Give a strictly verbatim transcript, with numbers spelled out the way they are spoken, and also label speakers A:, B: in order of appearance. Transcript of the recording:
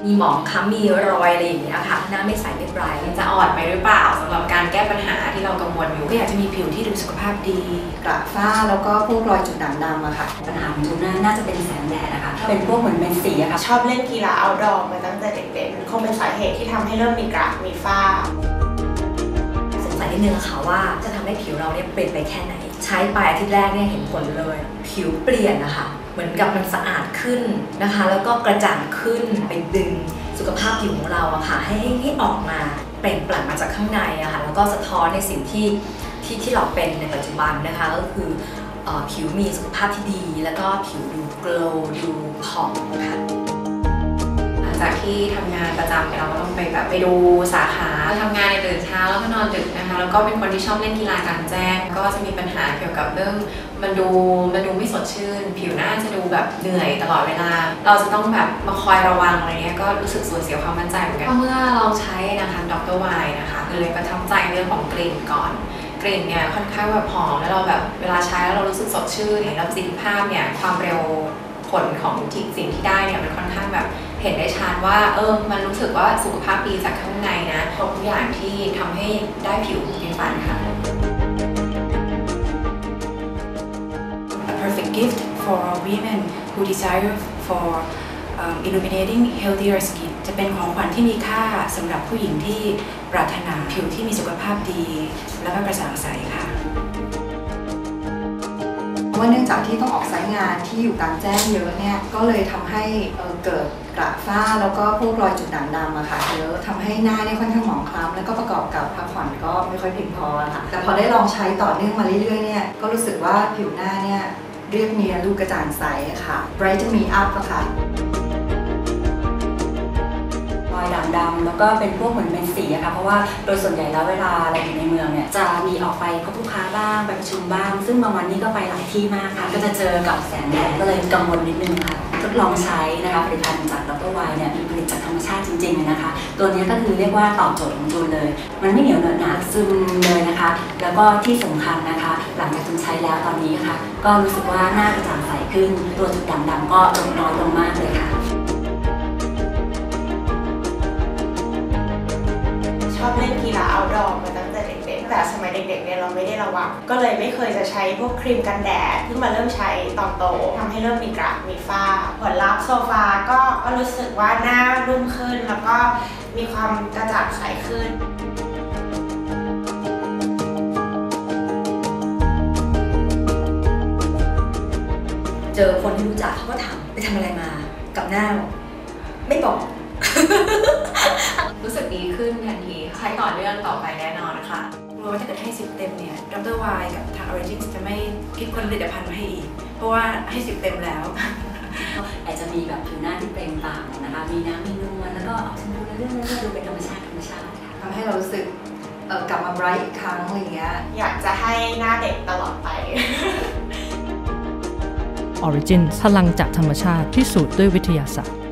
A: มีหมองคล้ำมีรอยอะไรอย่างเงี้ยค่ะหน้าไม่ใสไม่ไบรท์จะอ่อนไปหรือเปล่าสำหรับการแก้ปัญหาที่เรากังวลอยู่
B: ก็อยากจะมีผิวที่ดูสุขภาพดีกระฝ้าแล้วก็พวกรอยจุดด่างดำอะค่ะ
C: ปัญหาของจูน่าน่าจะเป็นแสงแดดนะคะเป็นพวกเหมือนเป็นสีอะค่ะ
D: ชอบเล่นกีฬาเอาท์ดอร์มาตั้งแต่เด็กๆคงเป็นสาเหตุที่ทำให้เริ่มมีกระมีฝ้า
A: สงสัยนิดนึงค่ะว่าจะทำให้ผิวเราเนี่ยเปลี่ยนไปแค่ไหนใช้ไปอาทิตย์แรกเนี่ยเห็นผลเลยผิวเปลี่ยนนะคะเหมือนกับมันสะอาดขึ้นนะคะแล้วก็กระจ่างขึ้นไปดึงสุขภาพผิวของเราอะค่ะให้ให้ออกมาเปล่งปลั่งมาจากข้างในอะค่ะแล้วก็สะท้อนในสิ่งที่ที่ที่เราเป็นในปัจจุบันนะคะก็คือผิวมีสุขภาพที่ดีแล้วก็ผิวดูโกลว์ดูผ่องค่ะ
E: หลังจากที่ทำงานประจำเราก็ต้องไปแบบไปดูสาขาทำงานในตื่นเช้าแล้วก็นอนดึกนะคะแล้วก็เป็นคนที่ชอบเล่นกีฬากลางแจ้งก็จะมีปัญหาเกี่ยวกับเรื่องมันดูมันดูไม่สดชื่นผิวหน้าจะดูแบบเหนื่อยตลอดเวลาเราจะต้องแบบมาคอยระวังอะไรเงี้ยก็รู้สึกสูญเสียความมั่นใจเหมือนกันเมื่อเราใช้นะคะดร.วายนะคะคือเลยประทับใจเรื่องของกลิ่นก่อนกลิ่นเนี่ยค่อนข้างแบบหอมแล้วเราแบบเวลาใช้แล้วเรารู้สึกสดชื่นแล้วประสิทธิภาพเนี่ยความเร็วผลของสิ่งที่ได้เนี่ยมันค่อนข้างแบบเห็นได้ชัดว่าเออมันรู้สึกว่าสุขภาพดีจากข้างในนะครบทุกอย่างที่ทำให้ได้ผิวดีฟันค่ะ
B: A perfect gift for women who desire for um, illuminating healthier skin จะเป็นของขวัญที่มีค่าสำหรับผู้หญิงที่ปรารถนาผิวที่มีสุขภาพดีและก็กระจ่างใสค่ะว่าเนื่องจากที่ต้องออกสายงานที่อยู่กลางแจ้งเยอะเนี่ยก็เลยทำให้เเกิดกระฝ้าแล้วก็พวกรอยจุดด่างดำอะค่ะเยอะทำให้หน้าเนี่ยค่อนข้างหมองคล้ำแล้วก็ประกอบกับพักผ่อนก็ไม่ค่อยเพียงพอค่ะแต่พอได้ลองใช้ต่อเนื่องมาเรื่อยๆเนี่ยก็รู้สึกว่าผิวหน้าเนี่ยเรียบเนียนดูกระจ่างใสค่ะ Brighten Me Up อะค่ะ
C: รอยด่างดำแล้วก็เป็นพวกเหมือนเป็นสีอะค่ะเพราะว่าโดยส่วนใหญ่แล้วเวลาเราอยู่ในเมืองเนี่ยจะมีออกไปพบลูกค้าบ้างไปประชุมบ้างซึ่งบางวันนี้ก็ไปหลายที่มากค่ะก็จะเจอกับแสงแดดก็เลยกังวลนิดนึงค่ะทดลองใช้นะคะผลิตภัณฑ์จากดร.วายเนี่ยผลิตจากธรรมชาติจริงๆนะคะตัวนี้ก็คือเรียกว่าตอบโจทย์ของจูนเลยมันไม่เหนียวเหนอะหนะซึมเลยนะคะแล้วก็ที่สำคัญนะคะหลังจากจูนใช้แล้วตอนนี้ค่ะก็รู้สึกว่าหน้ากระจ่างใสขึ้นตัวจุดด่างดำก็ลดน้อยลงมากเลยค่ะ
D: ชอบเล่นกีฬาเอาท์ดอร์มาตั้งแต่เด็กๆแต่สมัยเด็กๆเนี่ยเราไม่ได้ระวังก็เลยไม่เคยจะใช้พวกครีมกันแดดเพิ่งมาเริ่มใช้ตอนโตทำให้เริ่มมีกระมีฝ้าผลลัพธ์โซฟาก็ก็รู้สึกว่าหน้ารุ่มขึ้นแล้วก็มีความกระจ่างใสขึ้น
A: เจอคนที่รู้จักเขาก็ถามไปทำอะไรมากับหน้าไม่บอก
E: รู้สึกดีขึ้นทันทีใช้ต่อเนื่องต่อไปแน่นอนนะคะ
B: กลัวว่าถ้าเกิดให้สิบเต็มเนี่ยดร.วายกับทาง Origins จะไม่คิดคนผลิตภัณฑ์มาให้อีกเพราะว่าให้สิบเต็มแล้ว
C: อาจจะมีแบบผิวหน้าที่เปล่งปลั่งนะคะมีน้ำมีนวลแล้วก็ออกชมพูเรื่อยๆดูเป็นธรรมชาติธรรมชาติ
B: ทำให้เรารู้สึกกลับมาไบรท์อีกครั้งอะไรเงี้ย
D: อยากจะให้หน้าเด็กตลอดไป
F: Origins พลังจากธรรมชาติพิสูจน์ด้วยวิทยาศาสตร์